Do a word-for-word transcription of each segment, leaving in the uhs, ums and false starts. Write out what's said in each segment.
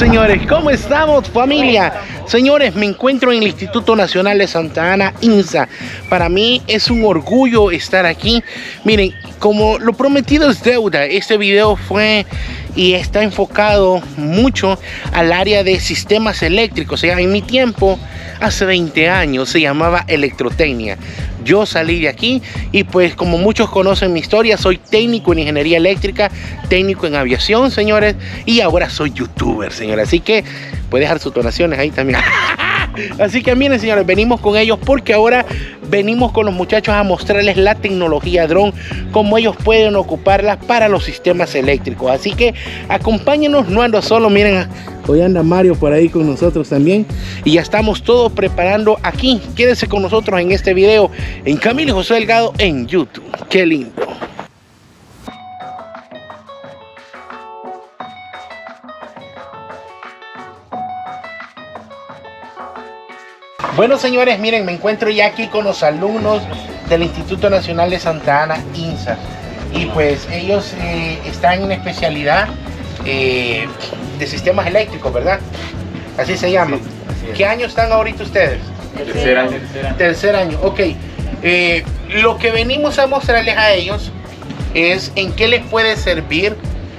señores, ¿cómo estamos, familia? Señores, me encuentro en el Instituto Nacional de Santa Ana, INSA. Para mí es un orgullo estar aquí. Miren, como lo prometido es deuda, este video fue y está enfocado mucho al área de sistemas eléctricos. O sea, en mi tiempo, hace veinte años, se llamaba electrotecnia. Yo salí de aquí y pues como muchos conocen mi historia, soy técnico en ingeniería eléctrica, técnico en aviación, señores, y ahora soy youtuber, señores. Así que puede dejar sus donaciones ahí también. Así que miren, señores, venimos con ellos porque ahora venimos con los muchachos a mostrarles la tecnología dron, cómo ellos pueden ocuparla para los sistemas eléctricos. Así que acompáñenos, no ando solo, miren, hoy anda Mario por ahí con nosotros también. Y ya estamos todos preparando aquí. Quédense con nosotros en este video en Camilo José Delgado en YouTube. ¡Qué lindo! Bueno, señores, miren, me encuentro ya aquí con los alumnos del Instituto Nacional de Santa Ana, INSA. Y pues ellos eh, están en especialidad eh, de sistemas eléctricos, ¿verdad? Así se llama. Sí, así es. ¿Qué año están ahorita ustedes? Tercer año. Tercer año, Tercer año. Ok. Eh, lo que venimos a mostrarles a ellos es en qué les puede servir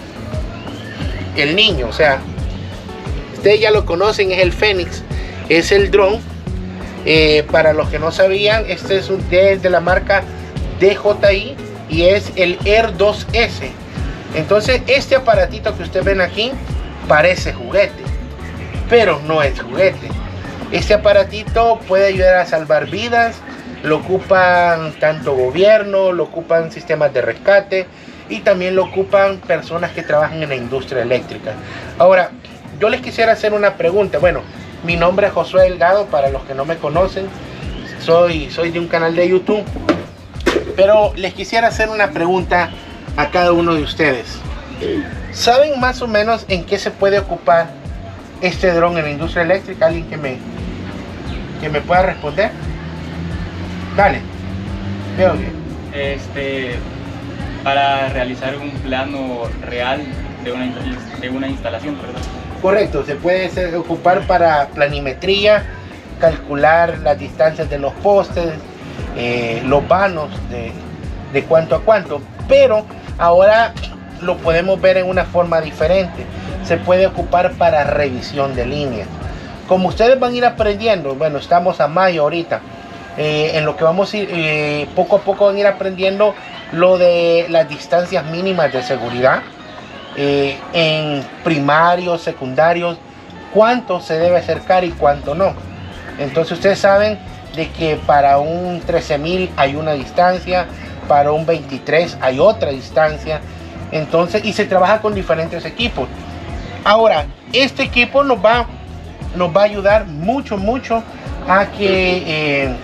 el niño. O sea, ustedes ya lo conocen, es el Fénix, es el dron. Eh, para los que no sabían, este es, un, es de la marca D J I y es el Air dos S. Entonces este aparatito que ustedes ven aquí parece juguete, pero no es juguete. Este aparatito puede ayudar a salvar vidas. Lo ocupan tanto gobierno, lo ocupan sistemas de rescate y también lo ocupan personas que trabajan en la industria eléctrica. Ahora, yo les quisiera hacer una pregunta. Bueno, mi nombre es Josué Delgado, para los que no me conocen, soy, soy de un canal de YouTube, pero les quisiera hacer una pregunta a cada uno de ustedes. ¿Saben más o menos en qué se puede ocupar este dron en la industria eléctrica? ¿Alguien que me, que me pueda responder? Dale, veo bien. Este, para realizar un plano real de una, de una instalación, perdón. Correcto, se puede ser, ocupar para planimetría, calcular las distancias de los postes, eh, los vanos de, de cuánto a cuánto, pero ahora lo podemos ver en una forma diferente. Se puede ocupar para revisión de líneas. Como ustedes van a ir aprendiendo, bueno, estamos a mayo ahorita, eh, en lo que vamos a ir, eh, poco a poco van a ir aprendiendo lo de las distancias mínimas de seguridad. Eh, en primarios, secundarios, cuánto se debe acercar y cuánto no. Entonces ustedes saben de que para un trece mil hay una distancia, para un veintitrés hay otra distancia. Entonces, y se trabaja con diferentes equipos. Ahora, este equipo nos va, nos va a ayudar mucho, mucho a que eh,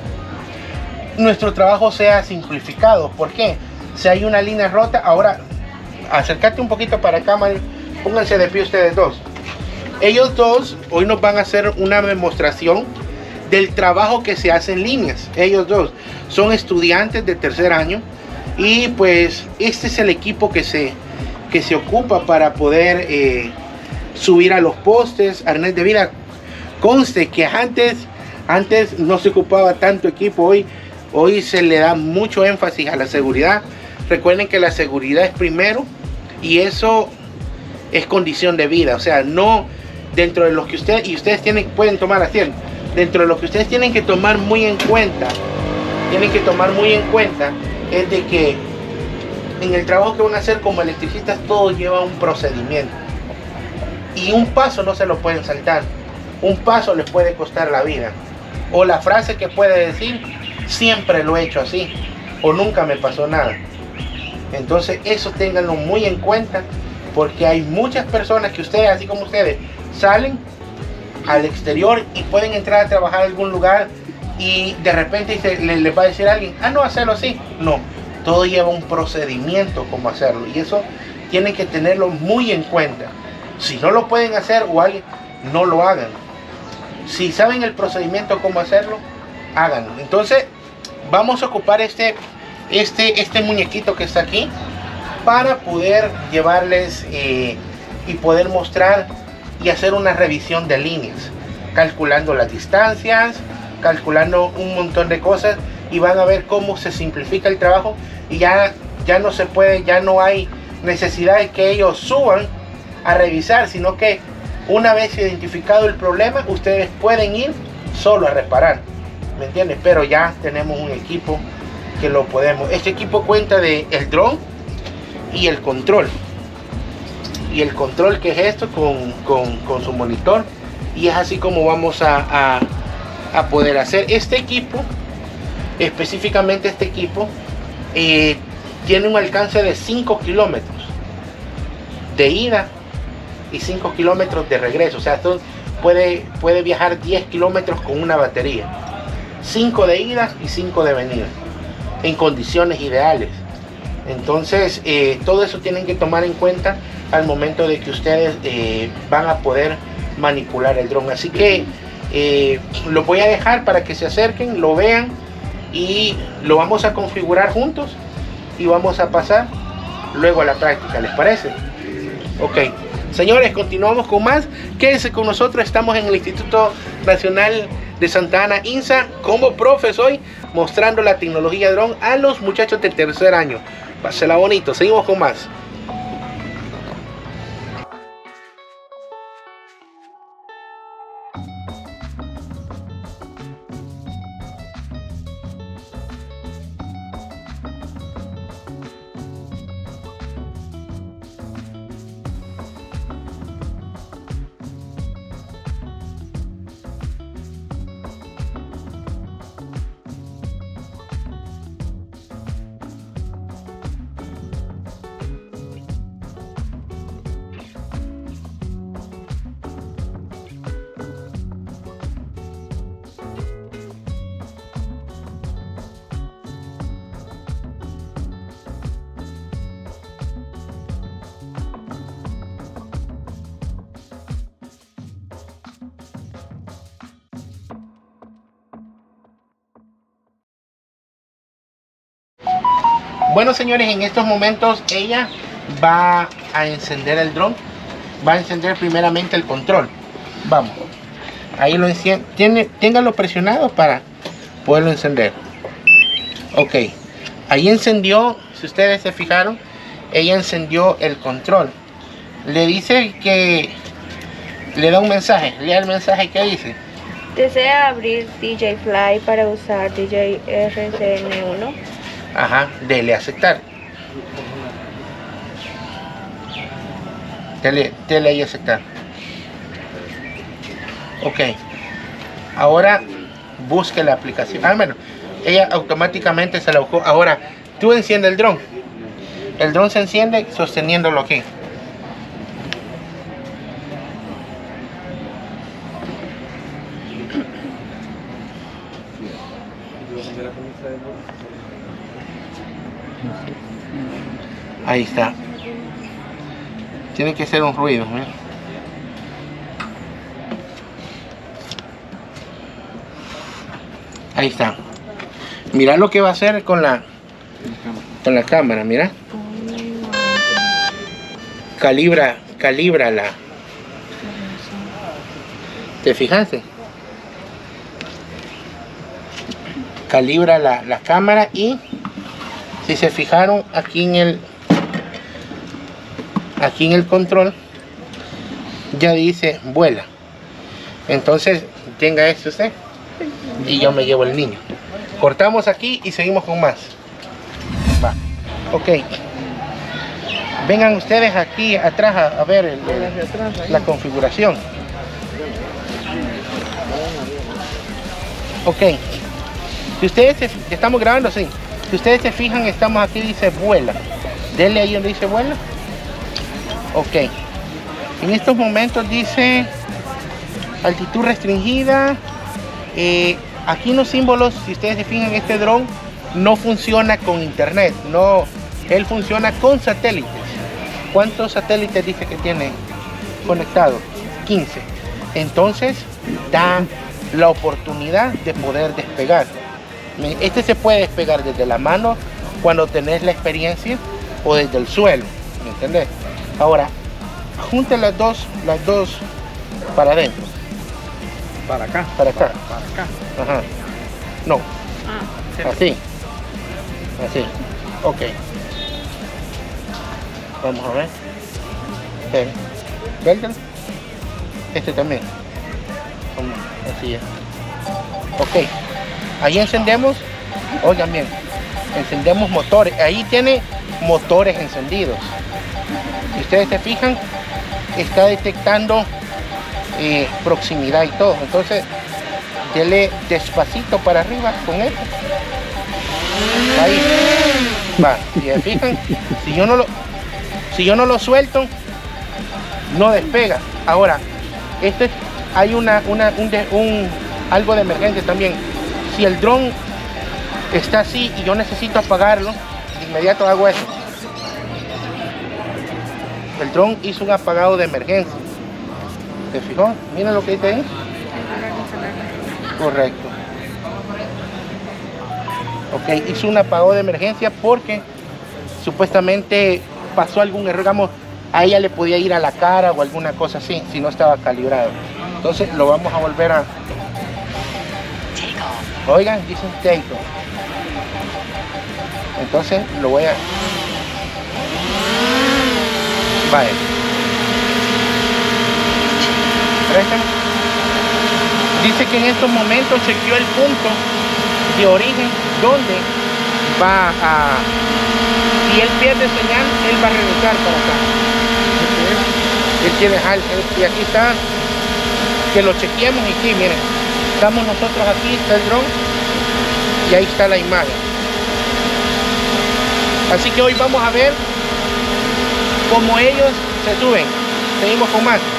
nuestro trabajo sea simplificado. ¿Por qué? Si hay una línea rota, ahora acércate un poquito para acá, Mario. Pónganse de pie ustedes dos. Ellos dos hoy nos van a hacer una demostración del trabajo que se hace en líneas. Ellos dos son estudiantes de tercer año y pues este es el equipo que se, que se ocupa para poder eh, subir a los postes, arnés de vida. Conste que antes, antes no se ocupaba tanto equipo, hoy, hoy se le da mucho énfasis a la seguridad. Recuerden que la seguridad es primero y eso es condición de vida. O sea, no dentro de lo que ustedes y ustedes tienen, pueden tomar asiento. Dentro de lo que ustedes tienen que tomar muy en cuenta, tienen que tomar muy en cuenta es de que en el trabajo que van a hacer como electricistas todo lleva un procedimiento y un paso no se lo pueden saltar. Un paso les puede costar la vida. O la frase que puede decir, siempre lo he hecho así, o nunca me pasó nada. Entonces eso ténganlo muy en cuenta porque hay muchas personas que ustedes, así como ustedes, salen al exterior y pueden entrar a trabajar a algún lugar y de repente se, les, les va a decir a alguien, ah no, hacerlo así. No, todo lleva un procedimiento como hacerlo y eso tienen que tenerlo muy en cuenta. Si no lo pueden hacer o alguien, no lo hagan. Si saben el procedimiento cómo hacerlo, háganlo. Entonces vamos a ocupar este Este, este muñequito que está aquí para poder llevarles eh, y poder mostrar y hacer una revisión de líneas, calculando las distancias, calculando un montón de cosas, y van a ver cómo se simplifica el trabajo y ya, ya no se puede, ya no hay necesidad de que ellos suban a revisar, sino que una vez identificado el problema, ustedes pueden ir solo a reparar, ¿me entiendes? Pero ya tenemos un equipo que lo podemos. Este equipo cuenta de el dron y el control. Y el control, que es esto, con, con, con su monitor. Y es así como vamos a, a, a poder hacer este equipo. Específicamente este equipo eh, tiene un alcance de cinco kilómetros de ida y cinco kilómetros de regreso. O sea, esto puede, puede viajar diez kilómetros con una batería, cinco de ida y cinco de venida, en condiciones ideales. Entonces eh, todo eso tienen que tomar en cuenta al momento de que ustedes eh, van a poder manipular el dron. Así que eh, lo voy a dejar para que se acerquen, lo vean, y lo vamos a configurar juntos y vamos a pasar luego a la práctica. ¿Les parece? Ok, señores, continuamos con más. Quédense con nosotros. Estamos en el Instituto Nacional de Santa Ana, INSA, como profes hoy, mostrando la tecnología dron a los muchachos del tercer año. Pásela bonito. Seguimos con más. Bueno, señores, en estos momentos ella va a encender el dron. Va a encender primeramente el control. Vamos. Ahí lo enciende. Tiene, ténganlo presionado para poderlo encender. Ok. Ahí encendió, si ustedes se fijaron, ella encendió el control. Le dice que le da un mensaje. Lea el mensaje que dice. Desea abrir D J Fly para usar D J R C N uno. Ajá, dele a aceptar. Dele, dele ahí a aceptar. Ok. Ahora busque la aplicación. Ah, bueno, ella automáticamente se la buscó. Ahora tú enciende el dron. El dron se enciende sosteniéndolo aquí. Ahí está. Tiene que ser un ruido, ¿eh? Ahí está. Mira lo que va a hacer con la con la cámara, mira. Calibra, calibra la. ¿Te fijaste? Calibra la, la cámara, y si se fijaron aquí en el aquí en el control ya dice vuela. Entonces tenga esto usted y yo me llevo el niño. Cortamos aquí y seguimos con más. Va. Ok, vengan ustedes aquí atrás a, a ver el, el, la configuración. Ok, si ustedes se, estamos grabando, sí. Si ustedes se fijan, estamos aquí, dice vuela. Denle ahí donde dice vuela. Ok. En estos momentos dice altitud restringida. Eh, aquí los símbolos, si ustedes se fijan, este dron no funciona con internet. No, él funciona con satélites. ¿Cuántos satélites dice que tiene conectados? quince. Entonces da la oportunidad de poder despegar. Este se puede despegar desde la mano cuando tenés la experiencia, o desde el suelo, ¿me entendés? Ahora, junten las dos, las dos para adentro. Para acá. Para acá. Para acá. Ajá. No. Ah. Así. Así. Ok. Vamos a ver. Okay. ¿Verdad? Este también. Así es. Ok. Ahí encendemos. Oigan bien. Encendemos motores. Ahí tiene motores encendidos. Si ustedes se fijan, está detectando eh, proximidad y todo. Entonces, dele despacito para arriba con él. Ahí. Va. Si se fijan, si yo no lo, si yo no lo suelto, no despega. Ahora, este hay una, una un, de, un algo de emergencia también. Si el dron está así y yo necesito apagarlo, de inmediato hago eso. El dron hizo un apagado de emergencia. ¿Se fijó? Miren lo que dice ahí. Correcto. Ok, hizo un apagado de emergencia porque supuestamente pasó algún error, digamos, a ella le podía ir a la cara o alguna cosa así, si no estaba calibrado. Entonces lo vamos a volver a... Oigan, dicen take off. Entonces lo voy a... Vale. ¿Prestan? Dice que en estos momentos chequeó el punto de origen donde va a... Si él pierde señal, él va a regresar para acá. Él quiere dejar, y aquí está, que lo chequeemos y sí, miren, estamos nosotros aquí, está el dron, y ahí está la imagen. Así que hoy vamos a ver cómo ellos se suben. Seguimos con más.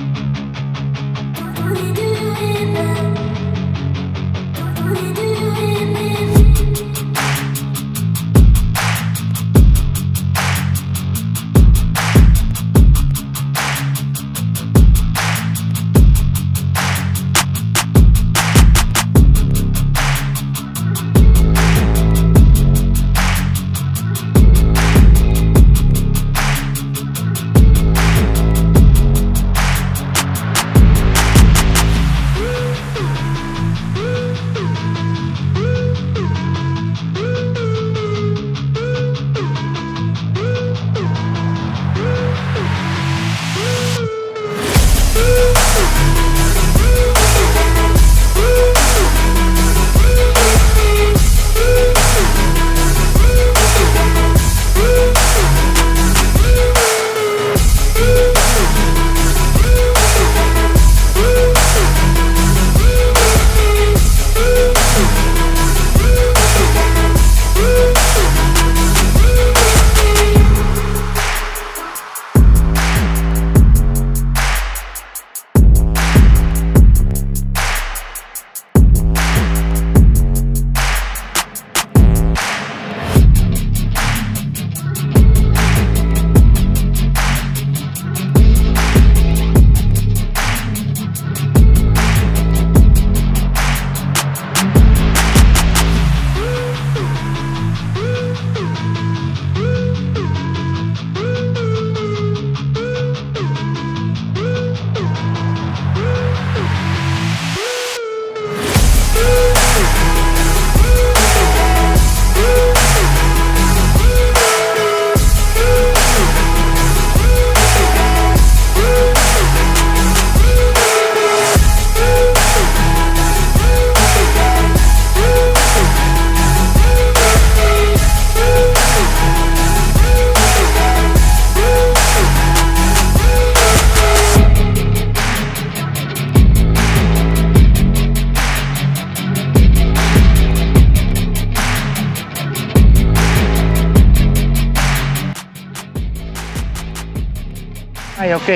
Ay, ok.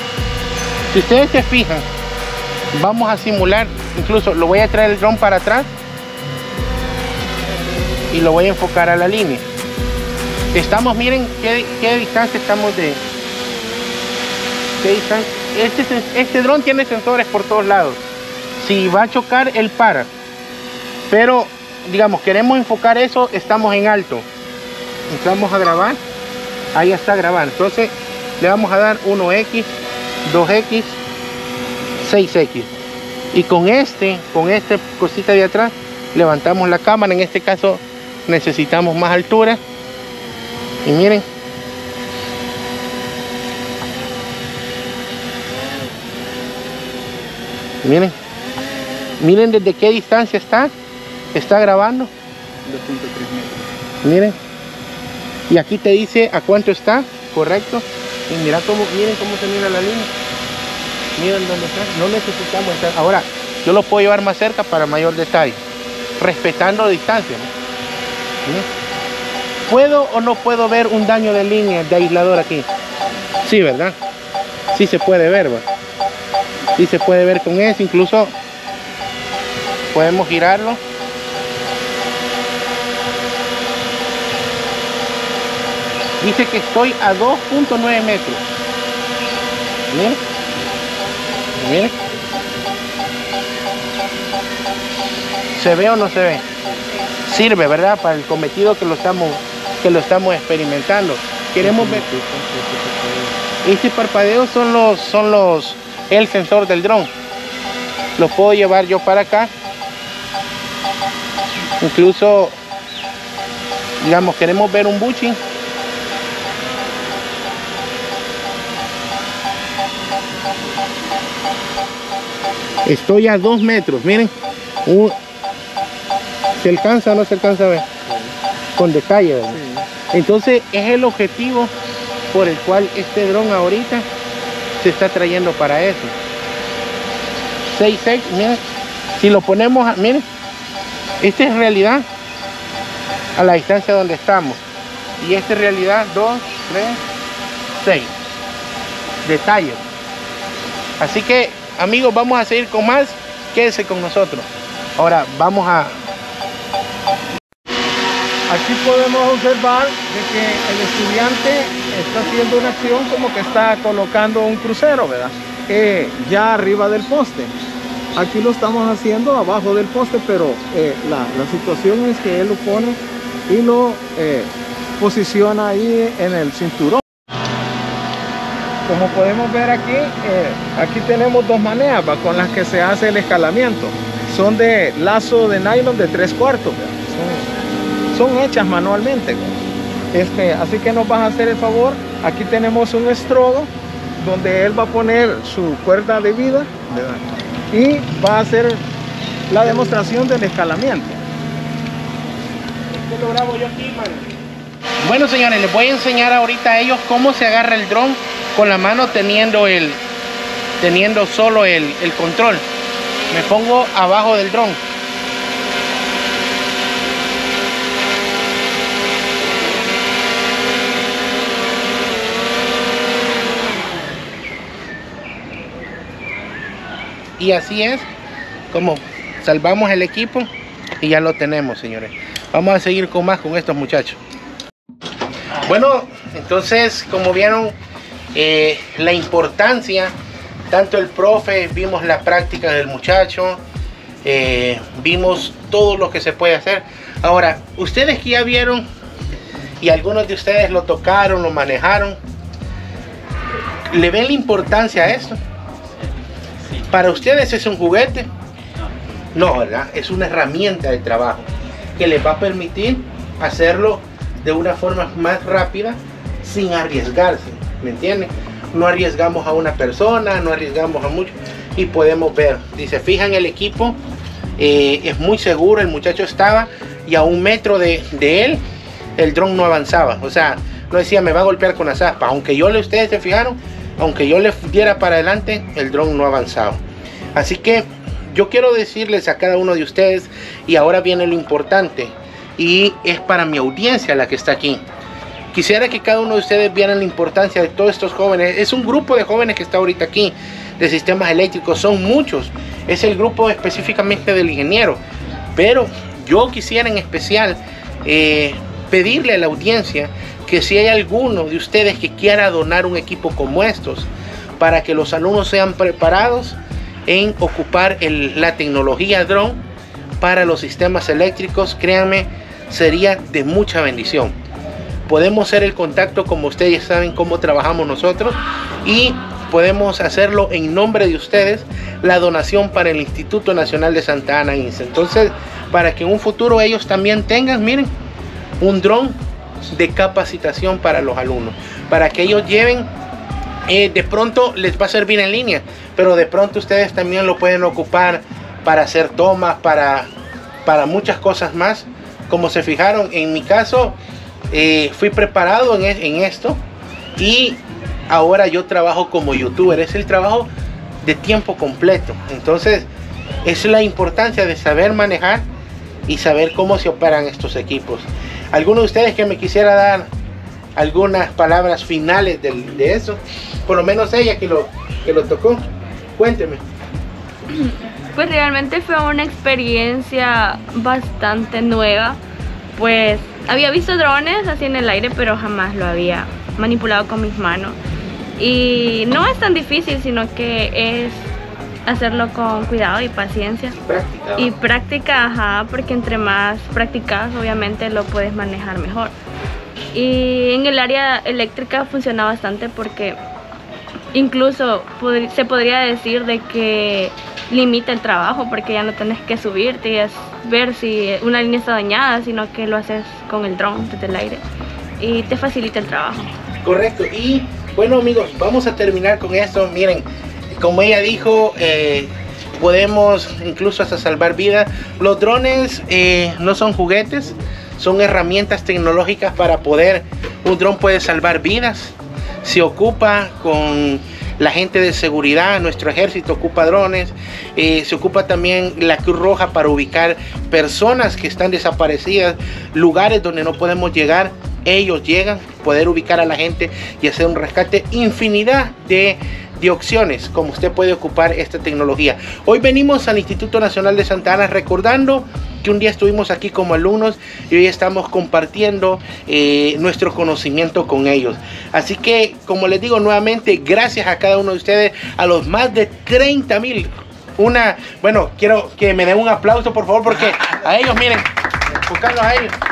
Si ustedes se fijan, vamos a simular, incluso lo voy a traer el dron para atrás y lo voy a enfocar a la línea. Estamos, miren qué, qué distancia estamos de... ¿Qué distancia? Este, este dron tiene sensores por todos lados. Si va a chocar, él para. Pero, digamos, queremos enfocar eso, estamos en alto. Entramos a grabar. Ahí está grabando. Entonces, le vamos a dar uno equis, dos equis, seis equis. Y con este, con esta cosita de atrás, levantamos la cámara. En este caso necesitamos más altura. Y miren. Miren. Miren desde qué distancia está. Está grabando. dos punto tres metros. Miren. Y aquí te dice a cuánto está. Correcto. Y mira cómo, miren cómo se mira la línea. Miren dónde está. No necesitamos estar. Ahora, yo lo puedo llevar más cerca para mayor detalle. Respetando la distancia, ¿no? ¿Sí? ¿Puedo o no puedo ver un daño de línea de aislador aquí? Sí, ¿verdad? Sí se puede ver, ¿verdad? Sí se puede ver con eso. Incluso podemos girarlo. Dice que estoy a dos punto nueve metros. Miren. Miren. ¿Se ve o no se ve? Sirve, ¿verdad? Para el cometido que lo estamos, que lo estamos experimentando. Queremos ver. Este parpadeo son los, son los, el sensor del dron. Lo puedo llevar yo para acá. Incluso, digamos, queremos ver un bushing. Estoy a dos metros, miren. Un, ¿se alcanza o no se alcanza a ver? Sí. Con detalle, ¿verdad? Sí. Entonces es el objetivo por el cual este dron ahorita se está trayendo para eso. seis seis, miren. Si lo ponemos, a, miren. Esta es realidad a la distancia donde estamos. Y esta es realidad dos, tres, seis. Detalle. Así que, amigos, vamos a seguir con más. Quédense con nosotros. Ahora vamos a... Aquí podemos observar de que el estudiante está haciendo una acción como que está colocando un crucero, ¿verdad? Eh, ya arriba del poste. Aquí lo estamos haciendo abajo del poste, pero eh, la, la situación es que él lo pone y lo eh, posiciona ahí en el cinturón. Como podemos ver aquí, eh, aquí tenemos dos maneras, ¿va? Con las que se hace el escalamiento. Son de lazo de nylon de tres cuartos, son, son hechas manualmente. Este, así que nos vas a hacer el favor. Aquí tenemos un estrodo donde él va a poner su cuerda de vida, ¿verdad? Y va a hacer la demostración del escalamiento. Esto lo grabo yo aquí, man. Bueno, señores, les voy a enseñar ahorita a ellos cómo se agarra el dron con la mano teniendo el teniendo solo el, el control. Me pongo abajo del dron. Y así es como salvamos el equipo y ya lo tenemos, señores. Vamos a seguir con más con estos muchachos. Bueno, entonces, como vieron, eh, la importancia, tanto el profe, vimos la práctica del muchacho, eh, vimos todo lo que se puede hacer. Ahora, ustedes que ya vieron y algunos de ustedes lo tocaron, lo manejaron, ¿le ven la importancia a esto? ¿Para ustedes es un juguete? No, ¿verdad? Es una herramienta de trabajo que les va a permitir hacerlo de una forma más rápida sin arriesgarse, ¿me entienden? No arriesgamos a una persona, no arriesgamos a mucho y podemos ver, si se fijan el equipo eh, es muy seguro. El muchacho estaba y a un metro de, de él el dron no avanzaba, o sea, no decía me va a golpear con las aspas, aunque yo le, ustedes se fijaron, aunque yo le diera para adelante, el dron no avanzaba. Así que yo quiero decirles a cada uno de ustedes, y ahora viene lo importante, y es para mi audiencia la que está aquí. Quisiera que cada uno de ustedes vieran la importancia de todos estos jóvenes. Es un grupo de jóvenes que está ahorita aquí, de sistemas eléctricos, son muchos. Es el grupo específicamente del ingeniero. Pero yo quisiera en especial eh, pedirle a la audiencia que si hay alguno de ustedes que quiera donar un equipo como estos, para que los alumnos sean preparados en ocupar el, la tecnología drone para los sistemas eléctricos, créanme, sería de mucha bendición. Podemos hacer el contacto, como ustedes saben cómo trabajamos nosotros, y podemos hacerlo en nombre de ustedes, la donación para el Instituto Nacional de Santa Ana INSA. Entonces, para que en un futuro ellos también tengan, miren, un dron de capacitación para los alumnos, para que ellos lleven, eh, de pronto les va a servir en línea, pero de pronto ustedes también lo pueden ocupar para hacer tomas, para, para muchas cosas más. Como se fijaron, en mi caso, eh, fui preparado en, en esto, y ahora yo trabajo como youtuber. Es el trabajo de tiempo completo. Entonces, es la importancia de saber manejar y saber cómo se operan estos equipos. ¿Alguno de ustedes que me quisiera dar algunas palabras finales de, de eso? Por lo menos ella que lo, que lo tocó. Cuénteme. Pues realmente fue una experiencia bastante nueva. Pues había visto drones así en el aire, pero jamás lo había manipulado con mis manos. Y no es tan difícil, sino que es hacerlo con cuidado y paciencia. Práctica. Y práctica, ajá, porque entre más practicas, obviamente lo puedes manejar mejor. Y en el área eléctrica funciona bastante porque incluso pod- se podría decir de que limita el trabajo, porque ya no tenés que subirte y es ver si una línea está dañada, sino que lo haces con el dron desde el aire y te facilita el trabajo. Correcto. Y bueno, amigos, vamos a terminar con esto. Miren, como ella dijo, eh, podemos incluso hasta salvar vidas. Los drones eh, no son juguetes, son herramientas tecnológicas para poder, un dron puede salvar vidas. Se ocupa con la gente de seguridad, nuestro ejército ocupa drones, eh, se ocupa también la Cruz Roja para ubicar personas que están desaparecidas, lugares donde no podemos llegar, ellos llegan, poder ubicar a la gente y hacer un rescate, infinidad de de opciones como usted puede ocupar esta tecnología. Hoy venimos al Instituto Nacional de Santa Ana recordando que un día estuvimos aquí como alumnos y hoy estamos compartiendo eh, nuestro conocimiento con ellos. Así que, como les digo nuevamente, gracias a cada uno de ustedes, a los más de treinta mil. Una, bueno, quiero que me den un aplauso por favor, porque a ellos, miren, buscarlos a ellos.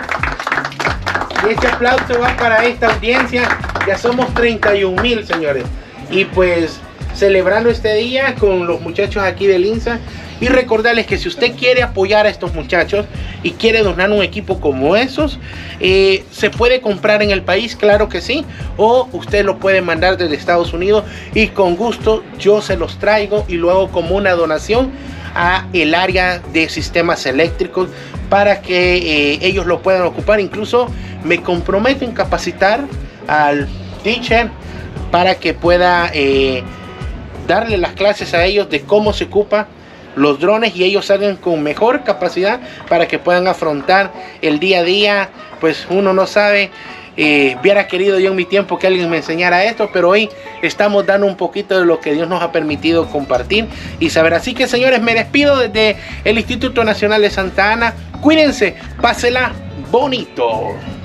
Y este aplauso va para esta audiencia. Ya somos treinta y un mil, señores. Y pues celebrando este día con los muchachos aquí del INSA, y recordarles que si usted quiere apoyar a estos muchachos y quiere donar un equipo como esos, eh, se puede comprar en el país, claro que sí, o usted lo puede mandar desde Estados Unidos y con gusto yo se los traigo y lo hago como una donación a el área de sistemas eléctricos para que eh, ellos lo puedan ocupar. Incluso me comprometo en capacitar al teacher para que pueda eh, darle las clases a ellos de cómo se ocupa los drones y ellos salgan con mejor capacidad para que puedan afrontar el día a día. Pues uno no sabe, eh, hubiera querido yo en mi tiempo que alguien me enseñara esto, pero hoy estamos dando un poquito de lo que Dios nos ha permitido compartir y saber. Así que, señores, me despido desde el Instituto Nacional de Santa Ana. Cuídense, pásela bonito.